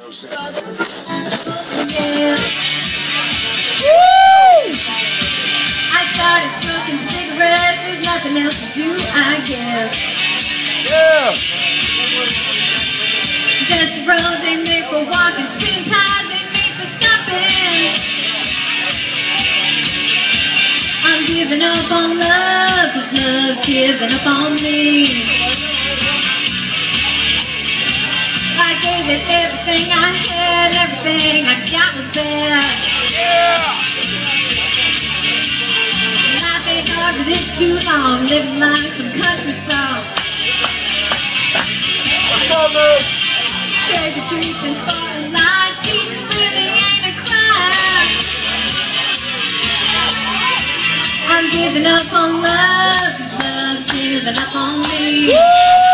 I started smoking cigarettes, there's nothing else to do, I guess. Yeah. Dusty roads ain't made for walking, spinning tires ain't made for stopping. I'm giving up on love, 'cause love's giving up on me. I gave it everything I had, everything I got was bad. Yeah. Life ain't hard, but it's too long, living like some country song. Let's go, man. Trade the truth and fall in line, cheating really ain't a crime. I'm giving up on love, 'cause love's giving up on me. Woo!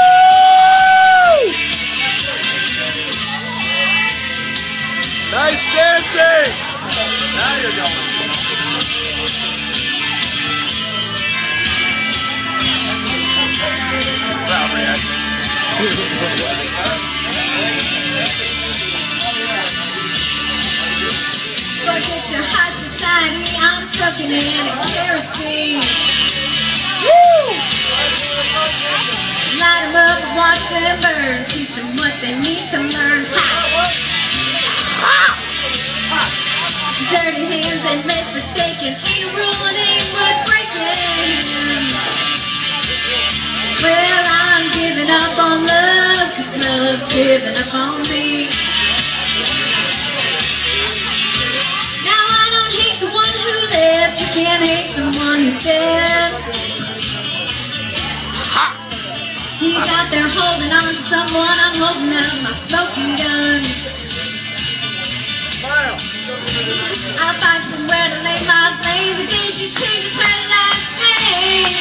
Nice dancing! Now you're going. Wow, man. Forget your high society, I'm sucking in kerosene. Woo! Light them up and watch them burn, teach them what they need to learn. Dirty hands ain't made for shaking, ain't a rule that ain't worth breaking. Well, I'm giving up on love, 'cause love's giving up on me. Now I don't hate the one who left, you can't hate someone who's dead. He's out there holding on to someone, I'm holding up my smoking gun. I'll find somewhere to lay my blame, but then she changes her last name.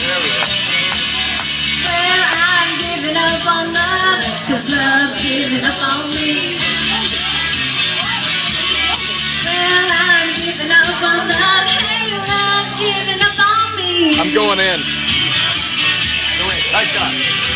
Well, I'm giving up on love, 'cause love's giving up on me. Well, I'm giving up on love, hey, love's giving up on me. I'm going in. Go in. Nice shot.